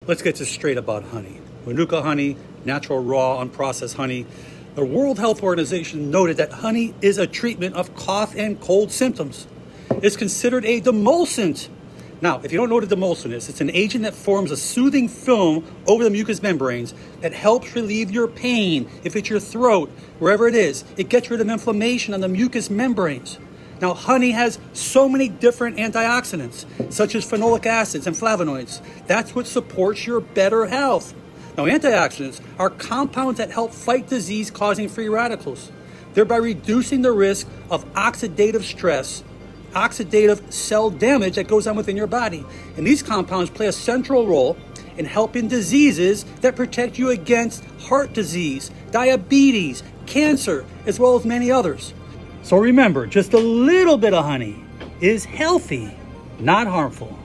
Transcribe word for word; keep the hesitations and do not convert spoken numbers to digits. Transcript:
Let's get this straight about honey. Manuka honey, natural, raw, unprocessed honey. The World Health Organization noted that honey is a treatment of cough and cold symptoms. It's considered a demulcent. Now, if you don't know what a demulcent is, it's an agent that forms a soothing film over the mucous membranes that helps relieve your pain. If it's your throat, wherever it is, it gets rid of inflammation on the mucous membranes. Now, honey has so many different antioxidants, such as phenolic acids and flavonoids. That's what supports your better health. Now, antioxidants are compounds that help fight disease-causing free radicals, thereby reducing the risk of oxidative stress, oxidative cell damage that goes on within your body. And these compounds play a central role in helping diseases that protect you against heart disease, diabetes, cancer, as well as many others. So remember, just a little bit of honey is healthy, not harmful.